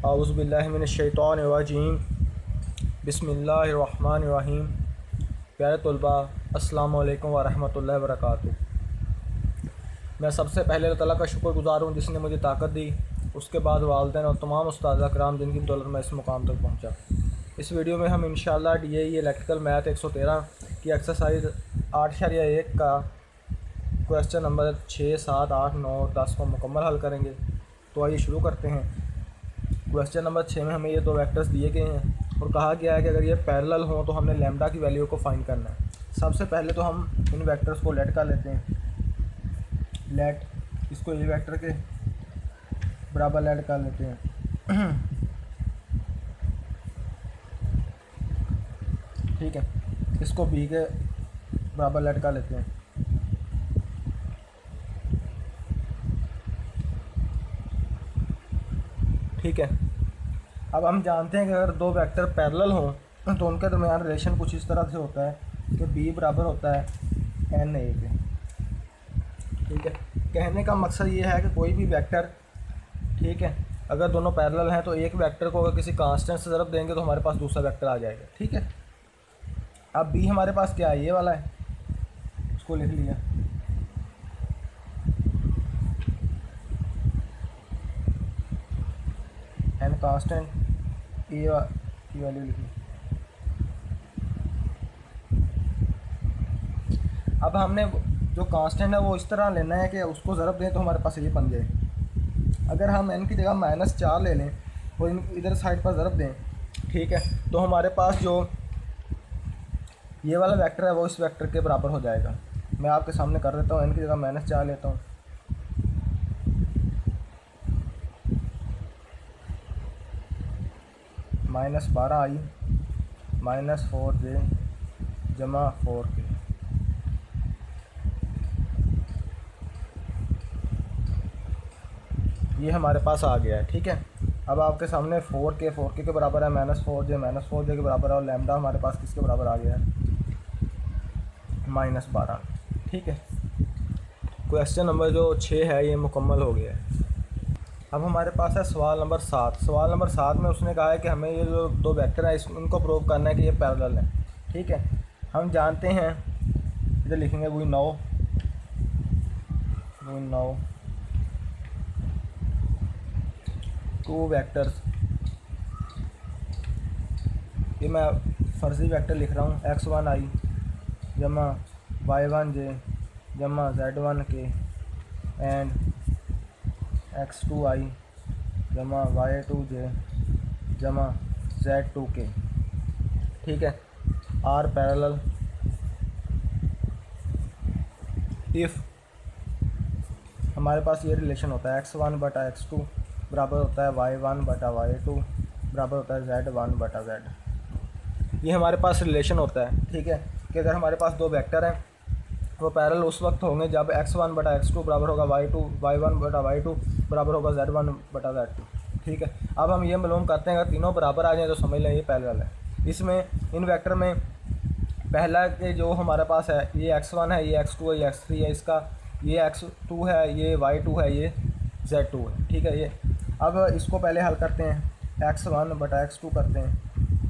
औज़ु बिल्लाहि मिनश्शैतानिर्रजीम बिस्मिल्लाहिर्रहमानिर्रहीम। प्यारे तलबा, अस्सलामु अलैकुम व रहमतुल्लाहि व बरकातुहू। मैं सबसे पहले अल्लाह ताला का शुक्रगुज़ार हूँ जिसने मुझे ताकत दी। उसके बाद वालिदैन और तमाम उस्ताद कराम जिनकी बदौलत मैं इस मुकाम तक पहुँचा। इस वीडियो में हम इंशाअल्लाह DAE इलेक्ट्रिकल मैथ 113 की एक्सरसाइज 8.1 का क्वेश्चन नंबर 6, 7, 8, 9 और 10 को मुकम्मल हल करेंगे। तो आइए शुरू करते हैं। क्वेश्चन नंबर 6 में हमें ये दो वेक्टर्स दिए गए हैं और कहा गया है कि अगर ये पैरेलल हों तो हमने लैम्डा की वैल्यू को फाइंड करना है। सबसे पहले तो हम इन वेक्टर्स को लेट कर लेते हैं। लेट इसको ए वेक्टर के बराबर लेट कर लेते हैं। ठीक है, इसको बी के बराबर लेट कर लेते हैं। ठीक है, अब हम जानते हैं कि अगर दो वेक्टर पैरेलल हों तो उनके दरमियान रिलेशन कुछ इस तरह से होता है कि बी बराबर होता है NA के। ठीक है, कहने का मकसद ये है कि कोई भी वेक्टर, ठीक है, अगर दोनों पैरेलल हैं तो एक वेक्टर को अगर किसी कांस्टेंट से ज़रब देंगे तो हमारे पास दूसरा वेक्टर आ जाएगा। ठीक है, अब बी हमारे पास क्या है, ये वाला है, उसको लिख लिया। एन कांस्टेंट ए की वैल्यू लिखी। अब हमने जो कांस्टेंट है वो इस तरह लेना है कि उसको ज़रब दें तो हमारे पास ये बन जाए। अगर हम n की जगह -4 ले लें और इधर साइड पर ज़रब दें, ठीक है, तो हमारे पास जो ये वाला वेक्टर है वो इस वेक्टर के बराबर हो जाएगा। मैं आपके सामने कर देता हूँ। n की जगह -4 लेता हूँ, -12i -4j जमा 4k। ये हमारे पास आ गया है। ठीक है, अब आपके सामने 4k के बराबर है, -4j के बराबर है और लैम्डा हमारे पास किसके बराबर आ गया है, -12। ठीक है, क्वेश्चन नंबर जो 6 है ये मुकम्मल हो गया है। अब हमारे पास है सवाल नंबर 7। सवाल नंबर 7 में उसने कहा है कि हमें ये जो दो वेक्टर है उनको प्रूव करना है कि ये पैरेलल है। ठीक है, हम जानते हैं, इधर लिखेंगे वी नो टू वेक्टर्स। ये मैं फर्जी वेक्टर लिख रहा हूँ, x1i जमा y1j जमा z1k एंड x2i जमा y2j जमा z2k। ठीक है, आर पैरेलल इफ़ हमारे पास ये रिलेशन होता है x1 बटा x2 बराबर होता है y1 बटा y2 बराबर होता है z1 बटा z। ये हमारे पास रिलेशन होता है। ठीक है, कि अगर हमारे पास दो वेक्टर हैं वो पैरेलल उस वक्त होंगे जब x1 बटा x2 बराबर होगा y1 बटा y2 बराबर होगा z1 बटा z2। ठीक है, अब हम ये मालूम करते हैं अगर तीनों बराबर आ जाएँ तो समझ लें ये पैरेलल है। इसमें इन वेक्टर में पहला के जो हमारे पास है ये x1 है, ये x2 है, ये x3 है, इसका ये x2 है, ये y2 है, ये z2 है। ठीक है, ये अब इसको पहले हल करते हैं। x1 बटा x2 करते हैं।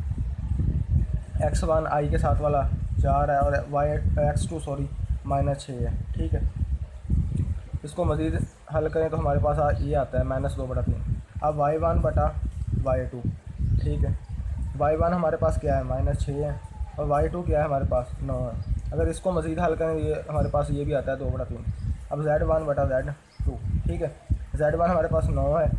x1 i के साथ वाला 4 है और x2 -6 है। ठीक है, इसको मज़ीद हल करें तो हमारे पास ये आता है -2/3। अब y1 बटा y2। ठीक है, y1 हमारे पास क्या है, -6 है और y2 क्या है हमारे पास 9 है। अगर इसको मज़ीद हल करें ये हमारे पास ये भी आता है 2/3। अब z1 बटा z2। ठीक है, z1 हमारे पास 9 है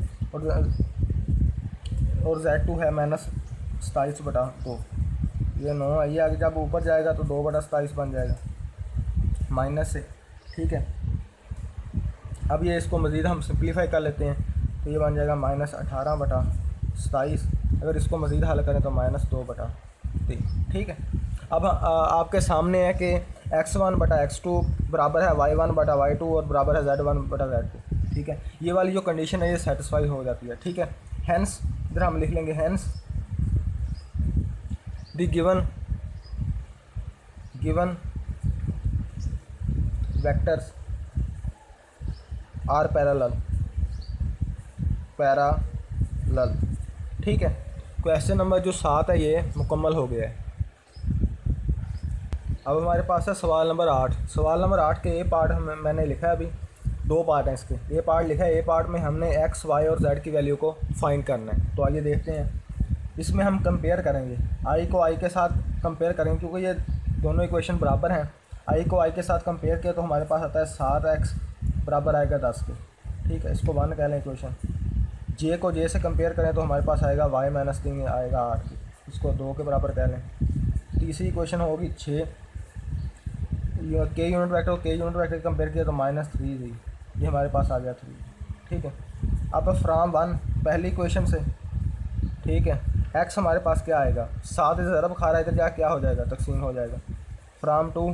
और z2 है -27/2। ये 9 है, ये आगे जब ऊपर जाएगा तो 2/27 बन जाएगा माइनस से। ठीक है, अब ये इसको मज़ीद हम सिंप्लीफाई कर लेते हैं तो ये बन जाएगा -18/27। अगर इसको मज़ीद हल करें तो -2/3। ठीक है, अब आपके सामने है कि x1 बटा x2 बराबर है y1 बटा y2 और बराबर है z1 बटा z2। ठीक है, ये वाली जो कंडीशन है ये सेटिस्फाई हो जाती है। ठीक है, हैंस इधर हम लिख लेंगे hence the given vectors are parallel. ठीक है, क्वेश्चन नंबर जो 7 है ये मुकम्मल हो गया है। अब हमारे पास है सवाल नंबर 8। सवाल नंबर 8 के ए पार्ट मैंने लिखा है, अभी 2 पार्ट हैं इसके। ए पार्ट लिखा है, ए पार्ट में हमने एक्स वाई और जेड की वैल्यू को फाइंड करना है। तो आइए देखते हैं। इसमें हम कंपेयर करेंगे, आई को आई के साथ कंपेयर करेंगे क्योंकि ये दोनों इक्वेशन बराबर हैं। आई को आई के साथ कंपेयर किया तो हमारे पास आता है 7x बराबर आएगा 10 के। ठीक है, इसको 1 कह लें इक्वेशन। जे को जे से कंपेयर करें तो हमारे पास आएगा y माइनस 3 आएगा 8, इसको 2 के बराबर कह लें। तीसरी इक्वेशन होगी 6, के यूनिट वेक्टर को के यूनिट वेक्टर कंपेयर किया तो -3 थी, ये हमारे पास आ गया 3। ठीक है, अब फ्राम 1 पहली इक्वेशन से, ठीक है, x हमारे पास क्या आएगा, 7 से ज़रब खा रहा है तो क्या हो जाएगा, तकसीम हो जाएगा। फ्राम 2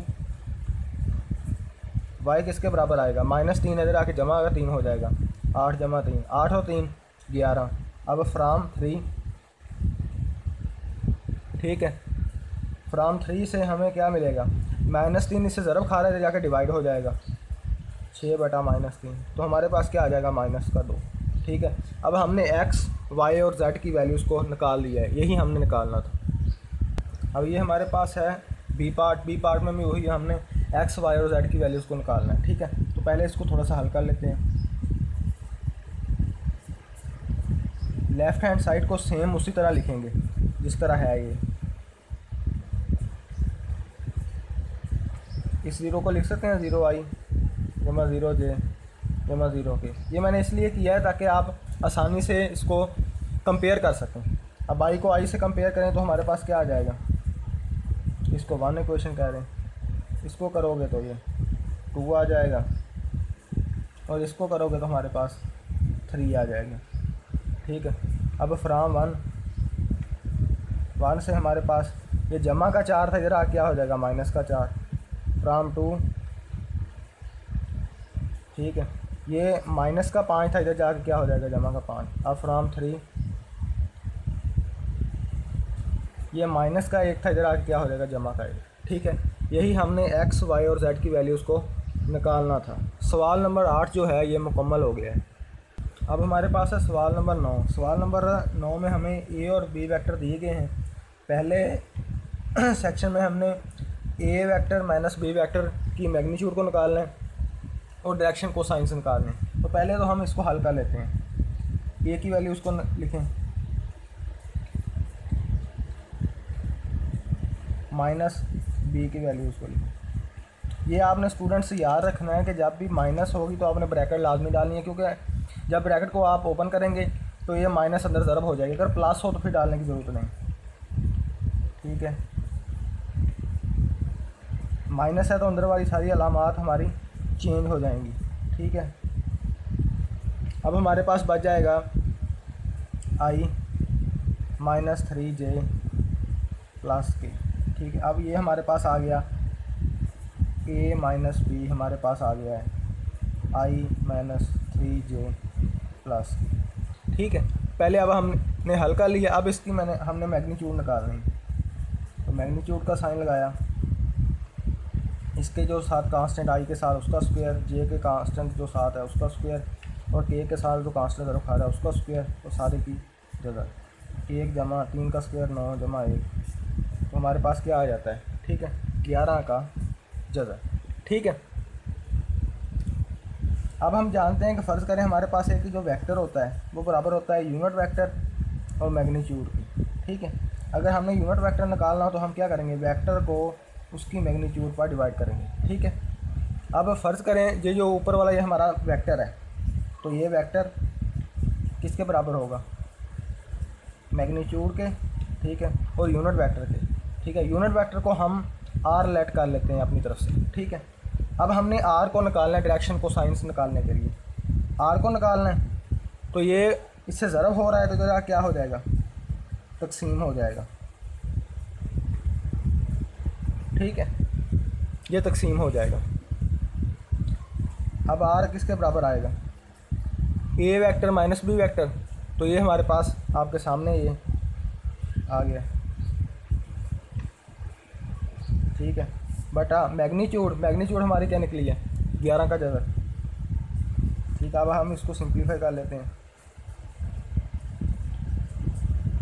y किसके बराबर आएगा, -3 इधर आके जमा अगर 3 हो जाएगा, 8 जमा 3, 8 और 3 11। अब फ्राम 3, ठीक है, फ्राम 3 से हमें क्या मिलेगा, -3 इससे ज़रब खा रहा है तो जाकर डिवाइड हो जाएगा, 6 बटा -3, तो हमारे पास क्या आ जाएगा -2। ठीक है, अब हमने x, y और z की वैल्यूज़ को निकाल लिया है, यही हमने निकालना था। अब ये हमारे पास है बी पार्ट में भी वही हमने x, y और z की वैल्यूज़ को निकालना है। ठीक है, तो पहले इसको थोड़ा सा हल कर लेते हैं। लेफ़्ट हैंड साइड को सेम उसी तरह लिखेंगे जिस तरह है ये। इस 0 को लिख सकते हैं 0i जमा 0j जमा 0k। ये मैंने इसलिए किया है ताकि आप आसानी से इसको कंपेयर कर सकें। अब i को i से कंपेयर करें तो हमारे पास क्या आ जाएगा, इसको 1 इक्वेशन कह रहे हैं, इसको करोगे तो ये 2 आ जाएगा और इसको करोगे तो हमारे पास 3 आ जाएगा। ठीक है, अब फ्राम 1 से हमारे पास ये जमा का 4 था, इधर क्या हो जाएगा माइनस का 4। फ्राम 2, ठीक है, ये माइनस का 5 था, इधर जाकर क्या हो जाएगा जमा का 5। अब फ्राम 3, ये माइनस का 1 था, इधर आके क्या हो जाएगा जमा का 1। ठीक है, यही हमने x, y और z की वैल्यूज़ को निकालना था। सवाल नंबर 8 जो है ये मुकम्मल हो गया है। अब हमारे पास है सवाल नंबर 9। सवाल नंबर 9 में हमें a और b वेक्टर दिए गए हैं। पहले सेक्शन में हमने a vector minus b vector की मैग्नीट्यूड को निकालना है और डायरेक्शन को साइन से निकालना है। तो पहले तो हम इसको हल कर लेते हैं। a की वैल्यू उसको लिखें माइनस b की वैल्यू उसको लिखें। ये आपने स्टूडेंट से याद रखना है कि जब भी माइनस होगी तो आपने ब्रैकेट लाजमी डालनी है, क्योंकि जब ब्रैकेट को आप ओपन करेंगे तो ये माइनस अंदर ज़रब हो जाएगी। अगर प्लस हो तो फिर डालने की ज़रूरत नहीं। ठीक है, माइनस है तो अंदर वाली सारी अलामात हमारी चेंज हो जाएंगी। ठीक है, अब हमारे पास बच जाएगा i -3j प्लस k। ठीक है, अब ये हमारे पास आ गया a माइनस b, हमारे पास आ गया है i -3j प्लस k। ठीक है, पहले अब हमने हल कर लिया। अब इसकी हमने मैग्नीट्यूड निकालनी है। तो मैग्नीट्यूड का साइन लगाया, इसके जो साथ कांस्टेंट i के साथ उसका स्क्वायर, j के कांस्टेंट जो साथ है उसका स्क्वायर और k के साथ जो कांस्टेंट ज़रूर खा रहा है उसका स्क्वायर और सारे की जगह 1 जमा 3 का स्क्वायर 9 जमा 1, तो हमारे पास क्या आ जाता है। ठीक है, 11 का जज़र। ठीक है, अब हम जानते हैं कि फ़र्ज़ करें हमारे पास एक जो वेक्टर होता है वो बराबर होता है यूनिट वेक्टर और मैग्नीट्यूड की। ठीक है, अगर हमने यूनिट वेक्टर निकालना हो तो हम क्या करेंगे, वेक्टर को उसकी मैग्नीट्यूड पर डिवाइड करेंगे। ठीक है, अब फ़र्ज़ करें ये जो ऊपर वाला ये हमारा वेक्टर है, तो ये वेक्टर किसके बराबर होगा, मैग्नीट्यूड के। ठीक है, और यूनिट वेक्टर के। ठीक है, यूनिट वेक्टर को हम r लेट कर लेते हैं अपनी तरफ से। ठीक है, अब हमने r को निकालना है डायरेक्शन को साइन से निकालने के लिए। r को निकालना है तो ये इससे ज़रब हो रहा है तो जरा क्या हो जाएगा, तकसीम हो जाएगा। ठीक है, ये तकसीम हो जाएगा। अब r किसके बराबर आएगा, a vector minus b vector, तो ये हमारे पास आपके सामने ये आ गया। ठीक है, बटा मैग्नीट्यूड हमारी क्या निकली है, 11 का जज़र। ठीक है, अब हम इसको सिंप्लीफाई कर लेते हैं।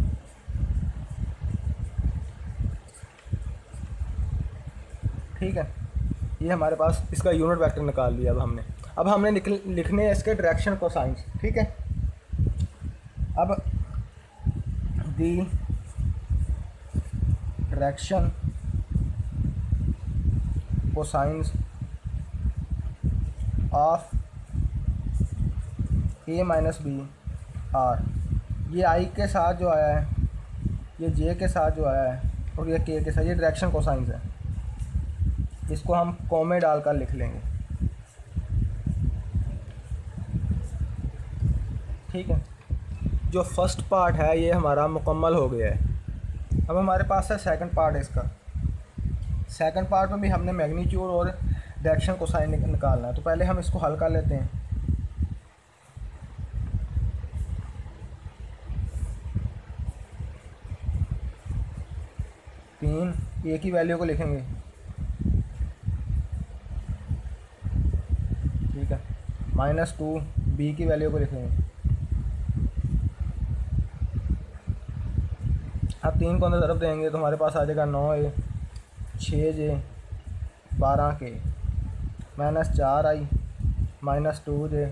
ठीक है, ये हमारे पास इसका यूनिट वेक्टर निकाल लिया। अब हमने लिखने हैं इसके डायरेक्शन कोसाइंस। ठीक है, अब the direction cosines of A minus B are, ये आई के साथ जो आया है, ये जे के साथ जो आया है, और ये के साथ, ये डायरेक्शन कोसाइंस है। इसको हम कॉमे डालकर लिख लेंगे। ठीक है, जो फर्स्ट पार्ट है ये हमारा मुकम्मल हो गया है। अब हमारे पास है सेकंड पार्ट। इसका सेकंड पार्ट में भी हमने मैग्नीट्यूड और डायरेक्शन कोसाइन निकालना है। तो पहले हम इसको हल कर लेते हैं। तीन ए की वैल्यू को लिखेंगे। ठीक है, -2 बी की वैल्यू को लिखेंगे। अब 3 को अंदर ज़रब देंगे तो हमारे पास आ जाएगा 9a 6j 12k -4i -2j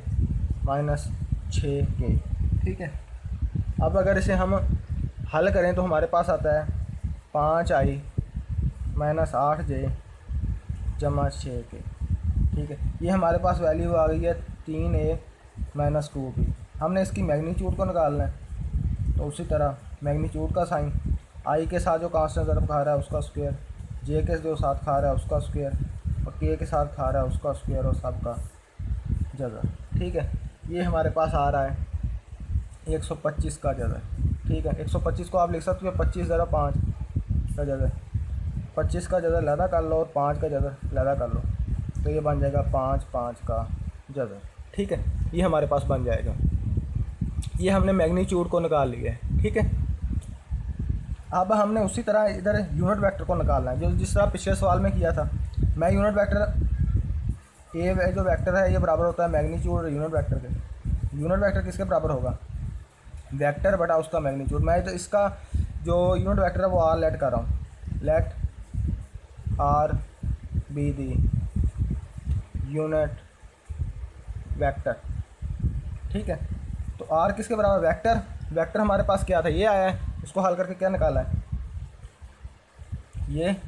-6k। ठीक है, अब अगर इसे हम हल करें तो हमारे पास आता है 5i -8j = 6k। ठीक है, ये हमारे पास वैल्यू आ गई है 3a -2b। हमने इसकी मैग्नीट्यूड को निकालना है। तो उसी तरह मैग्नीट्यूड का साइन, आई के साथ जो कांस्टेंट ज़रब खा रहा है उसका स्क्वायर, जे के जो साथ खा रहा है उसका स्क्वायर, और के साथ खा रहा है उसका स्क्वायर, और सबका जज़र। ठीक है, ये हमारे पास आ रहा है 125 का जज़र। ठीक है, 125 को आप लिख सकते हो 25 ज़रा 5 का जज़र। 25 का जज़र लैदा कर लो और 5 का जज़र लैदा कर लो, तो ये बन जाएगा 5 का जज़र। ठीक है, ये हमारे पास बन जाएगा। ये हमने मैग्नीट्यूड को निकाल लिया है। ठीक है, अब हमने उसी तरह इधर यूनिट वेक्टर को निकालना है, जो जिस तरह पिछले सवाल में किया था। मैं यूनिट वेक्टर ए जो वेक्टर है ये बराबर होता है मैग्नीट्यूड यूनिट वेक्टर के। यूनिट वेक्टर किसके बराबर होगा? वेक्टर बटा उसका मैग्नीट्यूड। मैं तो इसका जो यूनिट वेक्टर है वो आर लेट कर रहा हूँ। Let R be the unit vector. ठीक है, तो आर किसके बराबर? वेक्टर। वेक्टर हमारे पास क्या था? ये आया है, इसको हल करके क्या निकाला है? ये।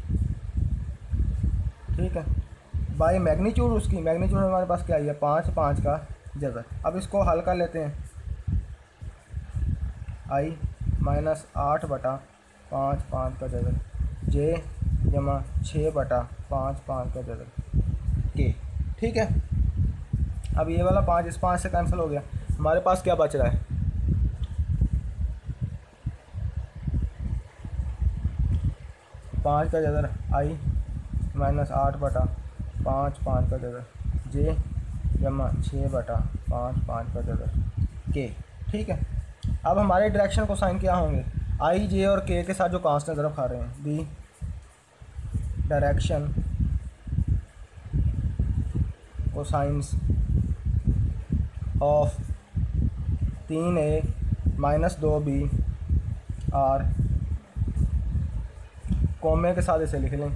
ठीक है, बाई मैग्नीट्यूड उसकी मैग्नीट्यूड हमारे पास क्या है? 5 का जज़र। अब इसको हल कर लेते हैं। i -8 बटा 5 का जज़र, j = 6 बटा 5 का जज़र के। ठीक है, अब ये वाला 5 इस 5 से कैंसिल हो गया। हमारे पास क्या बच रहा है? 5 का जज़र i -8 बटा 5 का जज़र, j = 6 बटा 5 का जज़र के। ठीक है, अब हमारे डायरेक्शन को साइन क्या होंगे? i, j और k के साथ जो कांस्टेंट ज़रब खा रहे हैं। The direction cosines of 3a -2b are, comma के साथ इसे लिख लें।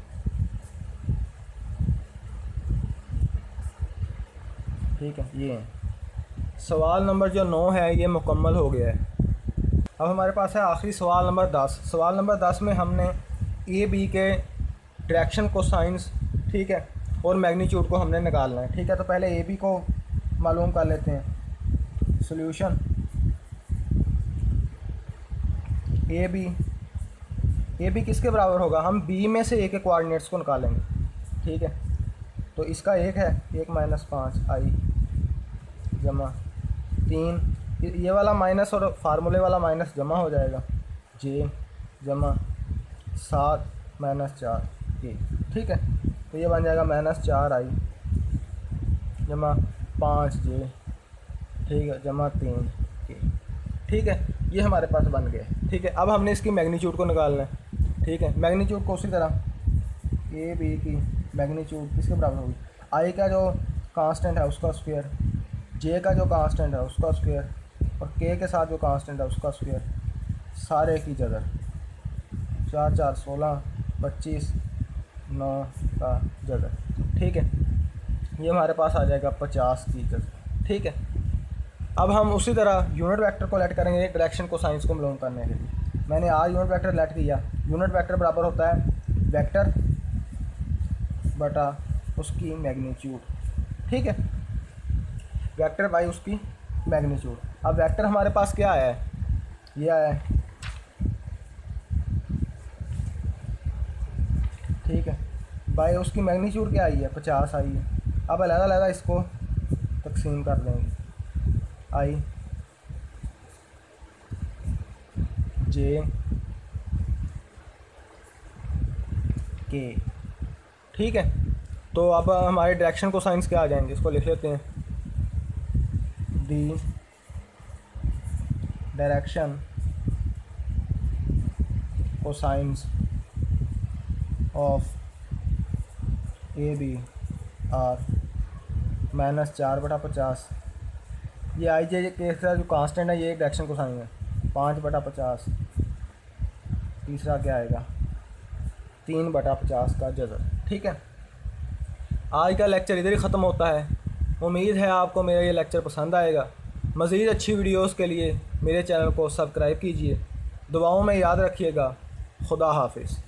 ठीक है, ये सवाल नंबर जो 9 है ये मुकम्मल हो गया है। अब हमारे पास है आखिरी सवाल नंबर 10। सवाल नंबर 10 में हमने ए बी के डायरेक्शन कोसाइंस, ठीक है, और मैग्नीट्यूड को हमने निकालना है। ठीक है, तो पहले ए बी को मालूम कर लेते हैं। सॉल्यूशन ए बी किसके बराबर होगा? हम बी में से ए के कोऑर्डिनेट्स को निकालेंगे। ठीक है, तो इसका एक है 1 - 5i जमा 3, ये वाला माइनस और फार्मूले वाला माइनस जमा हो जाएगा, j जमा 7 - 4k। ठीक है, तो ये बन जाएगा -4i जमा 5j, ठीक है, जमा 3k। ठीक है, ये हमारे पास बन गए। ठीक है, अब हमने इसकी मैग्नीट्यूड को निकालना है। ठीक है, मैग्नीट्यूड को उसी तरह ए बी की मैग्नीट्यूड किसके बराबर होगी? आई का जो कांस्टेंट है उसका स्क्वायर, जे का जो कांस्टेंट है उसका स्क्वायर, और के के साथ जो कांस्टेंट है उसका स्क्वायर, सारे की जगह 4 4 16 25 9 का जज़र, ठीक है। ये हमारे पास आ जाएगा 50 की जज़र, ठीक है। अब हम उसी तरह यूनिट वेक्टर को लेट करेंगे डायरेक्शन कोसाइंस को मालूम करने के लिए। मैंने आज यूनिट वेक्टर लेट किया। यूनिट वेक्टर बराबर होता है वेक्टर बटा उसकी मैग्नीट्यूड, ठीक है, वेक्टर बाई उसकी मैग्नीट्यूड। अब वेक्टर हमारे पास क्या आया है, ये आया है, ठीक है, बाई उसकी मैग्नीट्यूड क्या आई है, 50 आई है। अब अलग-अलग इसको तकसीम कर देंगे, आई जे के, ठीक है। तो अब हमारे डायरेक्शन को साइंस क्या आ जाएंगे, इसको लिख लेते हैं, the direction cosines of A B are -4/50। ये आई जे के का जो कांस्टेंट है, ये डायरेक्शन कोसाइन है, 5/50। तीसरा क्या आएगा, 3/50 का जज़र, ठीक है। आज का लेक्चर इधर ही ख़त्म होता है। उम्मीद है आपको मेरा ये लेक्चर पसंद आएगा। मज़ीद अच्छी वीडियोस के लिए मेरे चैनल को सब्सक्राइब कीजिए। दुआओं में याद रखिएगा। खुदा हाफिज़।